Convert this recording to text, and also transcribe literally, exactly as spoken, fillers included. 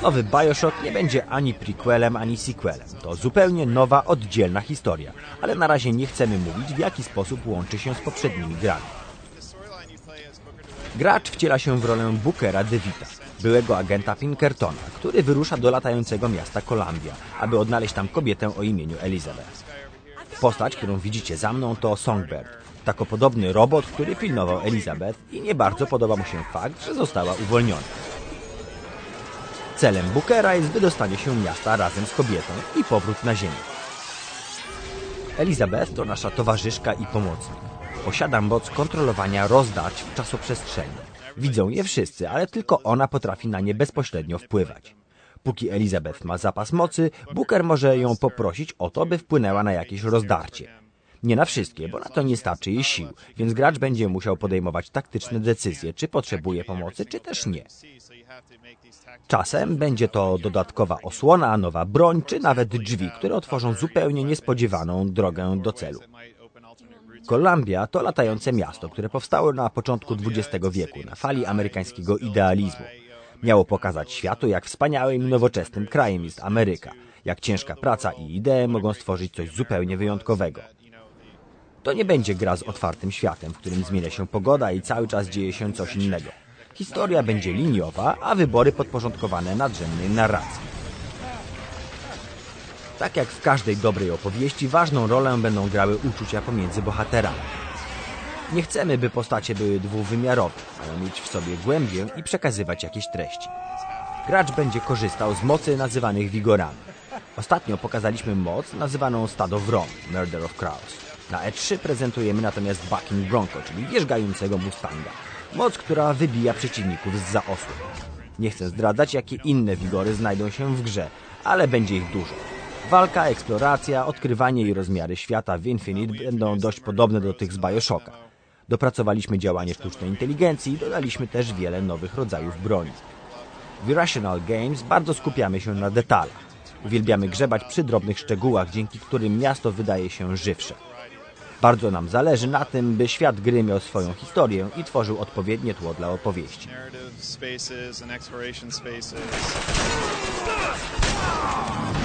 Nowy Bioshock nie będzie ani prequelem, ani sequelem. To zupełnie nowa, oddzielna historia, ale na razie nie chcemy mówić, w jaki sposób łączy się z poprzednimi grami. Gracz wciela się w rolę Bookera DeVita, byłego agenta Pinkertona, który wyrusza do latającego miasta Columbia, aby odnaleźć tam kobietę o imieniu Elizabeth. Postać, którą widzicie za mną, to Songbird, takopodobny robot, który pilnował Elizabeth i nie bardzo podoba mu się fakt, że została uwolniona. Celem Bookera jest wydostanie się miasta razem z kobietą i powrót na ziemię. Elizabeth to nasza towarzyszka i pomocnik. Posiada moc kontrolowania rozdarć w czasoprzestrzeni. Widzą je wszyscy, ale tylko ona potrafi na nie bezpośrednio wpływać. Póki Elizabeth ma zapas mocy, Booker może ją poprosić o to, by wpłynęła na jakieś rozdarcie. Nie na wszystkie, bo na to nie starczy jej sił, więc gracz będzie musiał podejmować taktyczne decyzje, czy potrzebuje pomocy, czy też nie. Czasem będzie to dodatkowa osłona, nowa broń, czy nawet drzwi, które otworzą zupełnie niespodziewaną drogę do celu. Columbia to latające miasto, które powstało na początku dwudziestego wieku, na fali amerykańskiego idealizmu. Miało pokazać światu, jak wspaniałym i nowoczesnym krajem jest Ameryka, jak ciężka praca i idee mogą stworzyć coś zupełnie wyjątkowego. To nie będzie gra z otwartym światem, w którym zmienia się pogoda i cały czas dzieje się coś innego. Historia będzie liniowa, a wybory podporządkowane nadrzędnej narracji. Tak jak w każdej dobrej opowieści, ważną rolę będą grały uczucia pomiędzy bohaterami. Nie chcemy, by postacie były dwuwymiarowe, mają mieć w sobie głębię i przekazywać jakieś treści. Gracz będzie korzystał z mocy nazywanych wigorami. Ostatnio pokazaliśmy moc nazywaną Stado Wron, Murder of Crows. Na E trzy prezentujemy natomiast Bucking Bronco, czyli wierzgającego Mustanga. Moc, która wybija przeciwników zza osłon. Nie chcę zdradzać, jakie inne wigory znajdą się w grze, ale będzie ich dużo. Walka, eksploracja, odkrywanie i rozmiary świata w Infinite będą dość podobne do tych z Bioshocka. Dopracowaliśmy działanie sztucznej inteligencji i dodaliśmy też wiele nowych rodzajów broni. W Irrational Games bardzo skupiamy się na detalach. Uwielbiamy grzebać przy drobnych szczegółach, dzięki którym miasto wydaje się żywsze. Bardzo nam zależy na tym, by świat gry miał swoją historię i tworzył odpowiednie tło dla opowieści. Narrative spaces and exploration spaces.